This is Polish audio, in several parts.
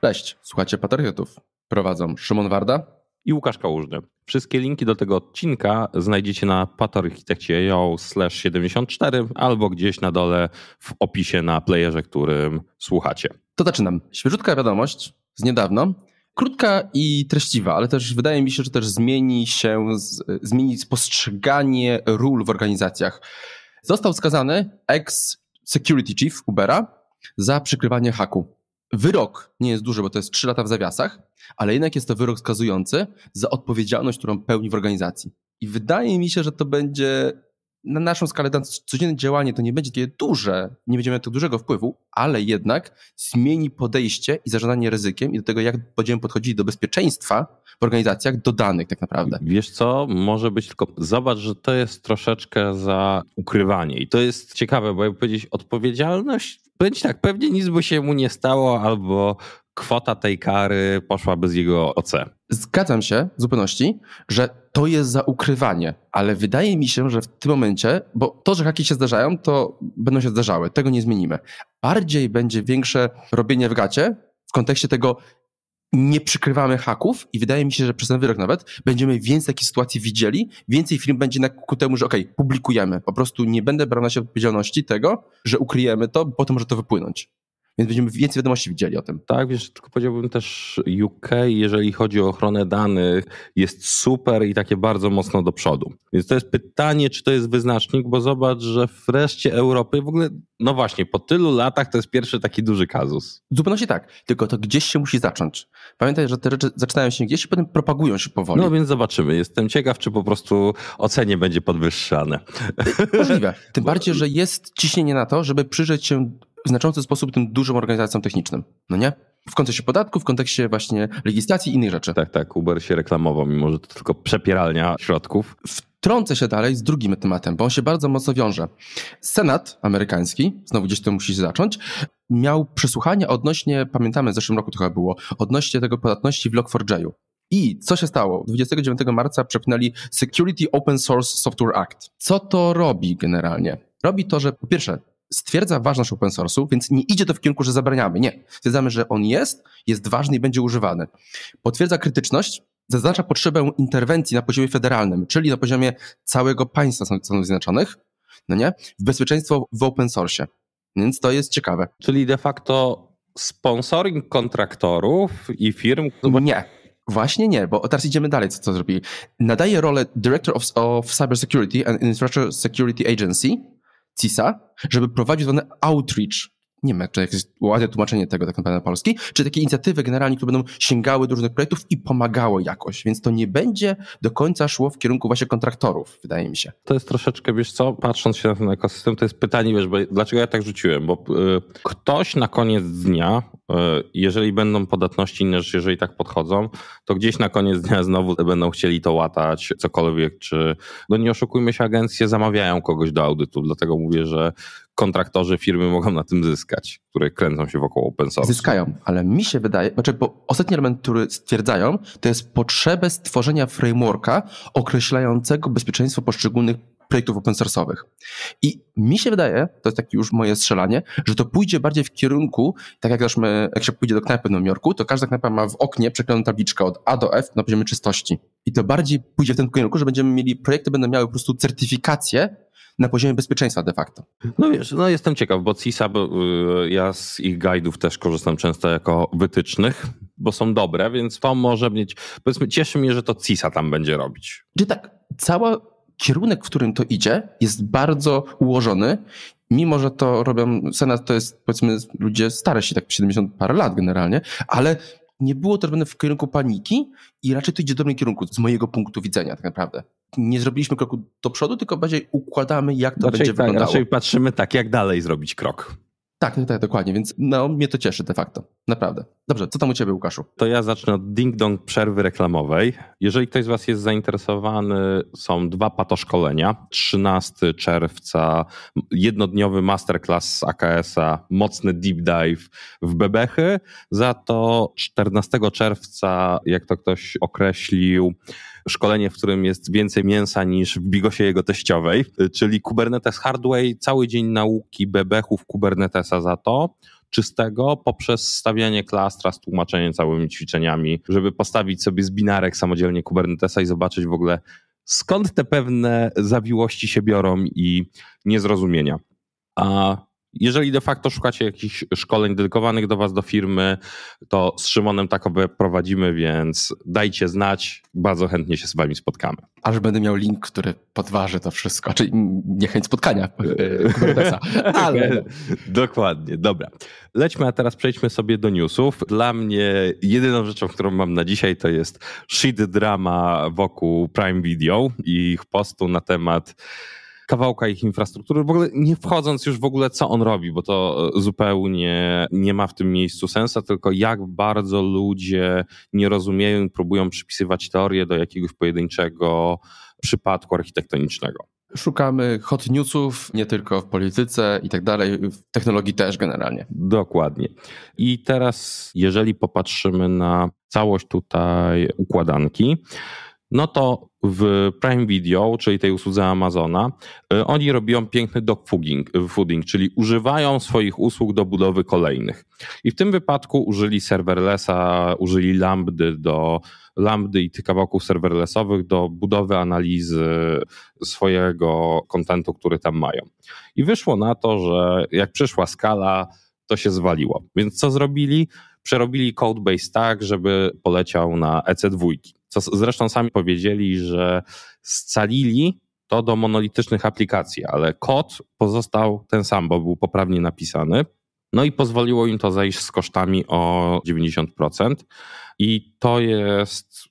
Cześć, słuchacie Patriotów. Prowadzą Szymon Warda i Łukasz Kałużny. Wszystkie linki do tego odcinka znajdziecie na patriarchitectie.io/74 albo gdzieś na dole w opisie na playerze, którym słuchacie. To zaczynam. Świeżutka wiadomość z niedawno. Krótka i treściwa, ale też wydaje mi się, że też zmieni postrzeganie ról w organizacjach. Został skazany ex-security chief Ubera za przykrywanie haku. Wyrok nie jest duży, bo to jest 3 lata w zawiasach, ale jednak jest to wyrok skazujący za odpowiedzialność, którą pełni w organizacji. I wydaje mi się, że to będzie na naszą skalę, na codzienne działanie to nie będzie takie duże, nie będziemy mieli tak dużego wpływu, ale jednak zmieni podejście i zarządzanie ryzykiem i do tego, jak będziemy podchodzić do bezpieczeństwa w organizacjach, do danych tak naprawdę. Wiesz co, może być tylko, zobacz, że to jest troszeczkę za ukrywanie i to jest ciekawe, bo jakby powiedzieć odpowiedzialność, będzie tak, pewnie nic by się mu nie stało albo kwota tej kary poszłaby z jego OC. Zgadzam się w zupełności, że to jest za ukrywanie, ale wydaje mi się, że w tym momencie, bo to, że haki się zdarzają, to będą się zdarzały, tego nie zmienimy. Bardziej będzie większe robienie w gacie w kontekście tego, nie przykrywamy haków i wydaje mi się, że przez ten wyrok nawet będziemy więcej takich sytuacji widzieli, więcej firm będzie ku temu, że publikujemy. Po prostu nie będę brał na siebie odpowiedzialności tego, że ukryjemy to, bo potem może to wypłynąć. Więc będziemy więcej wiadomości widzieli o tym. Tak, wiesz, tylko powiedziałbym też UK, jeżeli chodzi o ochronę danych, jest super i takie bardzo mocno do przodu. Więc to jest pytanie, czy to jest wyznacznik, bo zobacz, że w reszcie Europy w ogóle, no właśnie, po tylu latach to jest pierwszy taki duży kazus. W zupełności tak, tylko to gdzieś się musi zacząć. Pamiętaj, że te rzeczy zaczynają się gdzieś i potem propagują się powoli. No więc zobaczymy. Jestem ciekaw, czy po prostu ocenie będzie podwyższane. Możliwe. Tym bardziej, że jest ciśnienie na to, żeby przyjrzeć się w znaczący sposób tym dużym organizacjom technicznym, no nie? W kontekście podatków, w kontekście właśnie legislacji i innych rzeczy. Tak, Uber się reklamował, mimo że to tylko przepieralnia środków. Wtrącę się dalej z drugim tematem, bo on się bardzo mocno wiąże. Senat amerykański, znowu gdzieś to musi się zacząć, miał przesłuchanie odnośnie, pamiętamy w zeszłym roku to chyba było, odnośnie tego podatności w Log4j. I co się stało? 29 marca przepchnęli Security Open Source Software Act. Co to robi generalnie? Robi to, że po pierwsze stwierdza ważność open source'u, więc nie idzie to w kierunku, że zabraniamy. Nie. Stwierdzamy, że on jest ważny i będzie używany. Potwierdza krytyczność, zaznacza potrzebę interwencji na poziomie federalnym, czyli na poziomie całego państwa Stanów Zjednoczonych, no nie? W bezpieczeństwo w open source'ie. Więc to jest ciekawe. Czyli de facto sponsoring kontraktorów i firm? Nie. Właśnie nie, bo teraz idziemy dalej, co zrobili. Nadaje rolę Director of Cybersecurity and Infrastructure Security Agency, CISA, żeby prowadzić zwany outreach. Nie wiem, czy jakieś ładne tłumaczenie tego tak naprawdę na polski, czy takie inicjatywy generalnie, które będą sięgały do różnych projektów i pomagały jakoś, więc to nie będzie do końca szło w kierunku właśnie kontraktorów, wydaje mi się. To jest troszeczkę, wiesz co, patrząc się na ten ekosystem, to jest pytanie, wiesz, dlaczego ja tak rzuciłem, bo ktoś na koniec dnia, jeżeli będą podatności inne rzeczy, jeżeli tak podchodzą, to gdzieś na koniec dnia znowu będą chcieli to łatać, cokolwiek, czy, no nie oszukujmy się, agencje zamawiają kogoś do audytu, dlatego mówię, że kontraktorzy firmy mogą na tym zyskać, które kręcą się wokół open source. Zyskają, ale mi się wydaje, bo ostatni element, który stwierdzają, to jest potrzebę stworzenia frameworka określającego bezpieczeństwo poszczególnych projektów open source'owych. I mi się wydaje, to jest takie już moje strzelanie, że to pójdzie bardziej w kierunku, tak jak jak się pójdzie do knajpy w Nowym Jorku, to każda knajpa ma w oknie przeklejoną tabliczkę od A do F na poziomie czystości. I to bardziej pójdzie w tym kierunku, że będziemy mieli, projekty będą miały po prostu certyfikację na poziomie bezpieczeństwa de facto. No wiesz, no jestem ciekaw, bo CISA, ja z ich guide'ów też korzystam często jako wytycznych, bo są dobre, więc to może mieć, powiedzmy, cieszy mnie, że to CISA tam będzie robić. Czyli tak, cały kierunek, w którym to idzie, jest bardzo ułożony, mimo że to robią, Senat to jest, powiedzmy, ludzie starsi, tak 70 parę lat generalnie, ale nie było to robione w kierunku paniki i raczej to idzie w dobrym kierunku, z mojego punktu widzenia tak naprawdę. Nie zrobiliśmy kroku do przodu, tylko bardziej układamy, jak to będzie wyglądało. Raczej patrzymy tak, jak dalej zrobić krok. Tak, dokładnie, więc no, mnie to cieszy de facto, naprawdę. Dobrze, co tam u ciebie, Łukaszu? To ja zacznę od ding-dong przerwy reklamowej. Jeżeli ktoś z was jest zainteresowany, są 2 patoszkolenia. 13 czerwca jednodniowy masterclass z AKS-a, mocny deep dive w bebechy. Za to 14 czerwca, jak to ktoś określił, szkolenie, w którym jest więcej mięsa niż w bigosie jego teściowej, czyli Kubernetes Hardway, cały dzień nauki bebechów Kubernetesa za to. czystego poprzez stawianie klastra z tłumaczeniem całymi ćwiczeniami, żeby postawić sobie zbinarek samodzielnie Kubernetesa i zobaczyć w ogóle skąd te pewne zawiłości się biorą i niezrozumienia. A jeżeli de facto szukacie jakichś szkoleń dedykowanych do was, do firmy, to z Szymonem takowe prowadzimy, więc dajcie znać, bardzo chętnie się z wami spotkamy. Aż będę miał link, który podważy to wszystko, czyli niechęć spotkania Kubernetesa. Ale... Dokładnie, dobra. Lećmy, a teraz przejdźmy sobie do newsów. Dla mnie jedyną rzeczą, którą mam na dzisiaj, to jest shit drama wokół Prime Video i ich postu na temat kawałka ich infrastruktury, w ogóle nie wchodząc już w ogóle co on robi, bo to zupełnie nie ma w tym miejscu sensu, tylko jak bardzo ludzie nie rozumieją i próbują przypisywać teorię do jakiegoś pojedynczego przypadku architektonicznego. Szukamy hot newsów nie tylko w polityce i tak dalej, w technologii też generalnie. Dokładnie. I teraz jeżeli popatrzymy na całość tutaj układanki, no to w Prime Video, czyli tej usłudze Amazona, oni robią piękny dogfooding, czyli używają swoich usług do budowy kolejnych. I w tym wypadku użyli serverlessa, użyli Lambdy i tych kawałków serverlessowych do budowy analizy swojego kontentu, który tam mają. I wyszło na to, że jak przyszła skala, to się zwaliło. Więc co zrobili? Przerobili codebase tak, żeby poleciał na EC2. Co zresztą sami powiedzieli, że scalili to do monolitycznych aplikacji, ale kod pozostał ten sam, bo był poprawnie napisany. No i pozwoliło im to zejść z kosztami o 90%. I to jest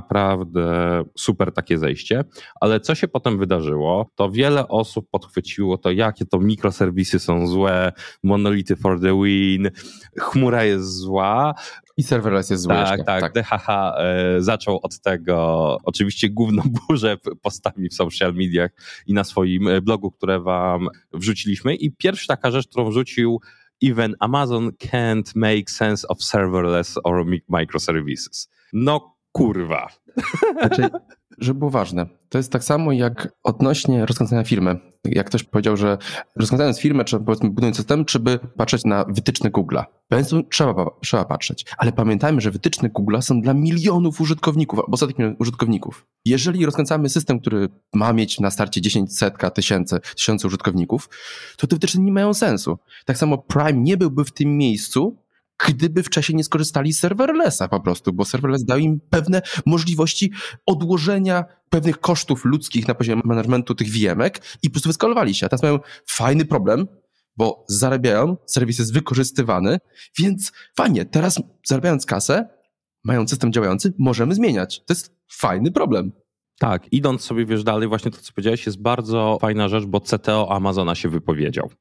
naprawdę super takie zejście. Ale co się potem wydarzyło, to wiele osób podchwyciło to, jakie to mikroserwisy są złe, monolity for the win, chmura jest zła. I serverless jest zły. Tak. DHH zaczął od tego, oczywiście gówno burzę postami w social mediach i na swoim blogu, które wam wrzuciliśmy. I pierwsza taka rzecz, którą wrzucił: even Amazon can't make sense of serverless or microservices. No kurwa. Znaczy, żeby było ważne, to jest tak samo jak odnośnie rozkręcania firmy. Jak ktoś powiedział, że rozkręcając firmę, czy powiedzmy budując system, trzeba patrzeć na wytyczne Google'a. Więc trzeba patrzeć. Ale pamiętajmy, że wytyczne Google'a są dla milionów użytkowników, albo setek użytkowników. Jeżeli rozkręcamy system, który ma mieć na starcie 10, setka, tysiące użytkowników, to te wytyczne nie mają sensu. Tak samo Prime nie byłby w tym miejscu, gdyby wcześniej nie skorzystali z serverlessa po prostu, bo serverless dał im pewne możliwości odłożenia pewnych kosztów ludzkich na poziomie managementu tych VM-ek i po prostu wyskalowali się. A teraz mają fajny problem, bo zarabiają, serwis jest wykorzystywany, więc fajnie, teraz zarabiając kasę, mając system działający, możemy zmieniać. To jest fajny problem. Tak, idąc sobie wiesz dalej, właśnie to co powiedziałeś jest bardzo fajna rzecz, bo CTO Amazona się wypowiedział.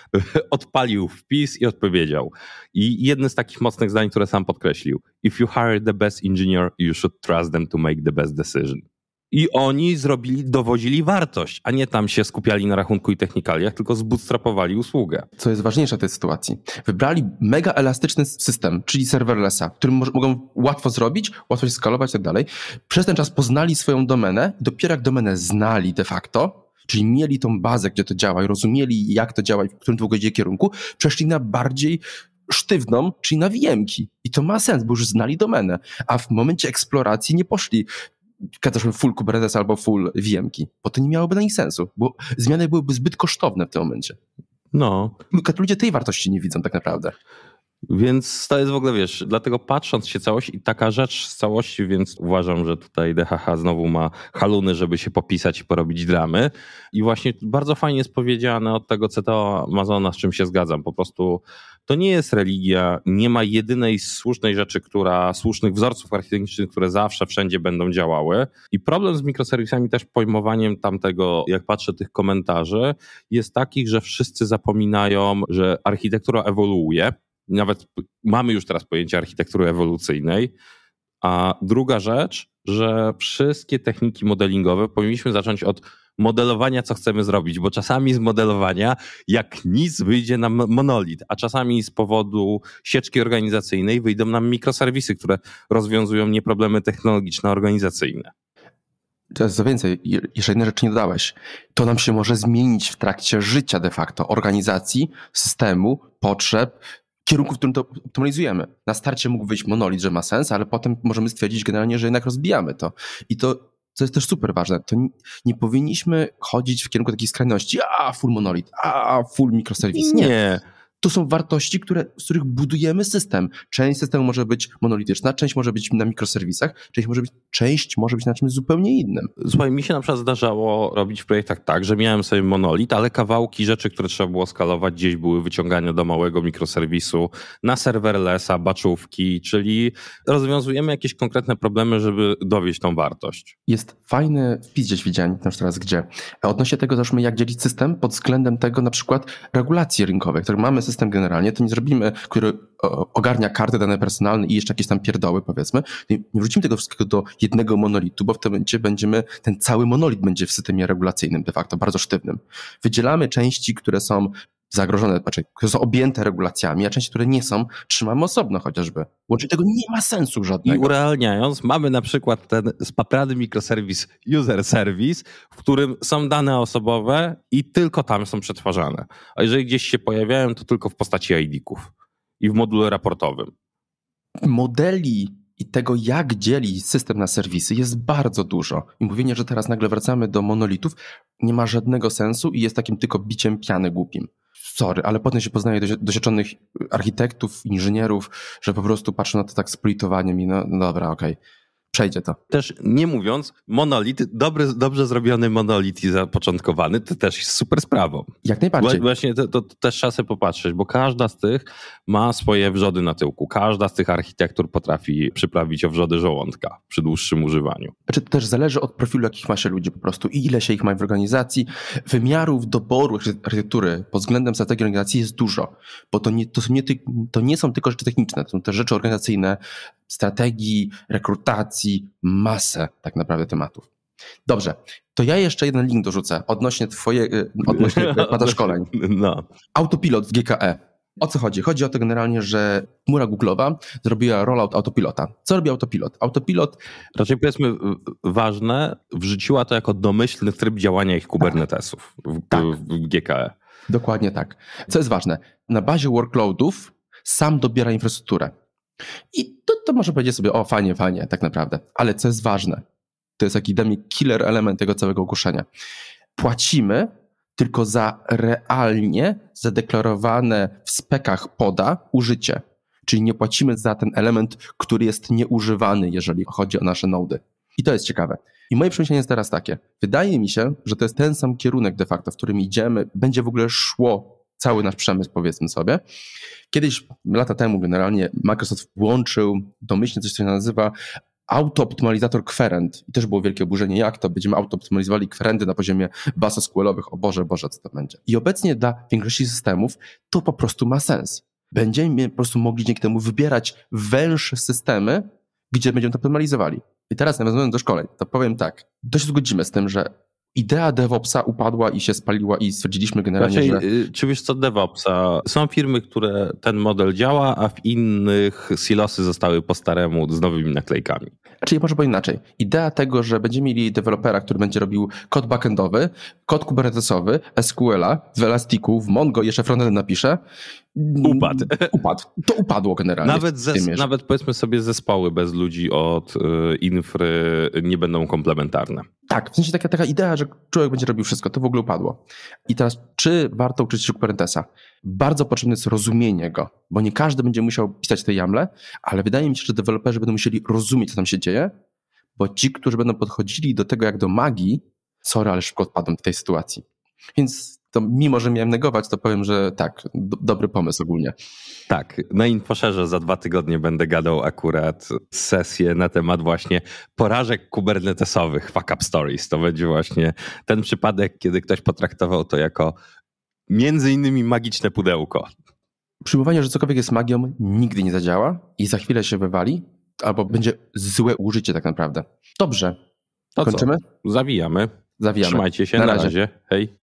Odpalił wpis i odpowiedział. I jedno z takich mocnych zdań, które sam podkreślił: if you hire the best engineer, you should trust them to make the best decision. I oni dowodzili wartość, a nie tam się skupiali na rachunku i technikaliach, tylko zbootstrapowali usługę. Co jest ważniejsze w tej sytuacji? Wybrali mega elastyczny system, czyli serverlessa, który mogą łatwo zrobić, łatwo się skalować i tak dalej. Przez ten czas poznali swoją domenę, dopiero jak domenę znali de facto, czyli mieli tą bazę, gdzie to działa i rozumieli, jak to działa i w którym to idzie kierunku, przeszli na bardziej sztywną, czyli na VM-ki. I to ma sens, bo już znali domenę. A w momencie eksploracji nie poszli full Kubernetes albo full VM-ki, bo to nie miałoby dla nich sensu, bo zmiany byłyby zbyt kosztowne w tym momencie. No. Ludzie tej wartości nie widzą tak naprawdę. Więc to jest w ogóle, wiesz, dlatego patrząc się całość i taka rzecz z całości, więc uważam, że tutaj DHH znowu ma haluny, żeby się popisać i porobić dramy. I właśnie bardzo fajnie jest powiedziane od tego CTO Amazona, z czym się zgadzam. Po prostu to nie jest religia, nie ma jedynej słusznej rzeczy, słusznych wzorców architektonicznych, które zawsze wszędzie będą działały. I problem z mikroserwisami, też pojmowaniem tamtego, jak patrzę tych komentarzy, jest taki, że wszyscy zapominają, że architektura ewoluuje. Nawet mamy już teraz pojęcie architektury ewolucyjnej. A druga rzecz, że wszystkie techniki modelingowe powinniśmy zacząć od modelowania, co chcemy zrobić, bo czasami z modelowania jak nic wyjdzie nam monolit, a czasami z powodu sieczki organizacyjnej wyjdą nam mikroserwisy, które rozwiązują nie problemy technologiczne, organizacyjne. To jest co więcej, jeszcze jednej rzeczy nie dodałeś. To nam się może zmienić w trakcie życia de facto, organizacji, systemu, potrzeb, kierunku, w którym to optymalizujemy. Na starcie mógł wyjść monolit, że ma sens, ale potem możemy stwierdzić generalnie, że jednak rozbijamy to. I to co jest też super ważne, to nie powinniśmy chodzić w kierunku takiej skrajności, full monolit, full mikroserwis. Nie. To są wartości, z których budujemy system. Część systemu może być monolityczna, część może być na mikroserwisach, część może być na czymś zupełnie innym. Słuchaj, mi się na przykład zdarzało robić w projektach tak, że miałem sobie monolit, ale kawałki rzeczy, które trzeba było skalować, gdzieś były wyciągane do małego mikroserwisu, na serverlessa, baczówki, czyli rozwiązujemy jakieś konkretne problemy, żeby dowieść tą wartość. Jest fajny wpis gdzieś widziałem, nie wiem teraz gdzie. Odnośnie tego załóżmy, jak dzielić system pod względem tego na przykład regulacji rynkowej, które mamy system generalnie, to nie zrobimy, który ogarnia karty dane personalne i jeszcze jakieś tam pierdoły, powiedzmy. Nie wrzucimy tego wszystkiego do jednego monolitu, bo w tym momencie ten cały monolit będzie w systemie regulacyjnym de facto, bardzo sztywnym. Wydzielamy części, które są zagrożone, które są objęte regulacjami, a części, które nie są, trzymamy osobno chociażby. Łącznie tego nie ma sensu żadnego. I urealniając, mamy na przykład ten spaprany mikroserwis user service, w którym są dane osobowe i tylko tam są przetwarzane. A jeżeli gdzieś się pojawiają, to tylko w postaci ID-ków i w module raportowym. Modeli i tego, jak dzieli system na serwisy, jest bardzo dużo. I mówienie, że teraz nagle wracamy do monolitów, nie ma żadnego sensu i jest takim tylko biciem piany głupim. Sorry, ale potem się poznaje doświadczonych architektów, inżynierów, że po prostu patrzą na to tak z politowaniem i no dobra, okej. Przejdzie to. Też nie mówiąc, monolit, dobrze zrobiony monolit i zapoczątkowany, to też jest super sprawą. Jak najbardziej. Właśnie to też trzeba sobie popatrzeć, bo każda z tych ma swoje wrzody na tyłku. Każda z tych architektur potrafi przyprawić o wrzody żołądka przy dłuższym używaniu. To też zależy od profilu, jakich ma się ludzi po prostu i ile się ich ma w organizacji. Wymiarów doboru architektury pod względem strategii organizacji jest dużo, bo to nie są tylko rzeczy techniczne, to są też rzeczy organizacyjne, strategii, rekrutacji, masę tak naprawdę tematów. Dobrze, to ja jeszcze jeden link dorzucę odnośnie pada szkoleń. No. Autopilot w GKE. O co chodzi? Chodzi o to generalnie, że chmura Google'owa zrobiła rollout autopilota. Co robi autopilot? Autopilot... Raczej powiedzmy ważne, wrzuciła to jako domyślny tryb działania ich Kubernetesów w GKE. Dokładnie tak. Co jest ważne? Na bazie workloadów sam dobiera infrastrukturę. I to można powiedzieć sobie, fajnie, tak naprawdę. Ale co jest ważne? To jest taki dla mnie killer element tego całego ogłoszenia. Płacimy tylko za realnie zadeklarowane w spekach poda użycie. Czyli nie płacimy za ten element, który jest nieużywany, jeżeli chodzi o nasze nody. I to jest ciekawe. I moje przemyślenie jest teraz takie. Wydaje mi się, że to jest ten sam kierunek de facto, w którym idziemy, będzie w ogóle szło cały nasz przemysł, powiedzmy sobie. Kiedyś, lata temu generalnie, Microsoft włączył domyślnie coś, co się nazywa auto-optymalizator querent. I też było wielkie oburzenie, jak to? Będziemy auto-optymalizowali querenty na poziomie baz SQL-owych. O Boże, co to będzie? I obecnie dla większości systemów to po prostu ma sens. Będziemy po prostu mogli dzięki temu wybierać węższe systemy, gdzie będziemy to optymalizowali. I teraz nawiązując do szkoleń, to powiem tak. To się zgodzimy z tym, że idea DevOpsa upadła i się spaliła i stwierdziliśmy generalnie, że... Czy wiesz co, DevOpsa? Są firmy, które ten model działa, a w innych silosy zostały po staremu z nowymi naklejkami. Czyli może powiedzieć inaczej. Idea tego, że będziemy mieli dewelopera, który będzie robił kod backendowy, kod kubernetesowy, SQL-a, w Elastiku, w Mongo jeszcze frontend napisze. Upadł. To upadło generalnie. Nawet powiedzmy sobie zespoły bez ludzi od infry nie będą komplementarne. Tak, w sensie taka idea, że człowiek będzie robił wszystko, to w ogóle upadło. I teraz, czy warto uczyć się Kubernetesa? Bardzo potrzebne jest rozumienie go, bo nie każdy będzie musiał pisać te YAML-e, ale wydaje mi się, że deweloperzy będą musieli rozumieć, co tam się dzieje, bo ci, którzy będą podchodzili do tego jak do magii, ale szybko odpadną w tej sytuacji. Więc to mimo, że miałem negować, to powiem, że tak, dobry pomysł ogólnie. Tak, na InfoSharze za 2 tygodnie będę gadał akurat sesję na temat właśnie porażek kubernetesowych, fuck up stories. To będzie właśnie ten przypadek, kiedy ktoś potraktował to jako między innymi magiczne pudełko. Przyjmowanie, że cokolwiek jest magią, nigdy nie zadziała i za chwilę się wywali, albo będzie złe użycie tak naprawdę. Dobrze, to kończymy? Co? Zawijamy. Zawijamy. Trzymajcie się, na razie. Hej.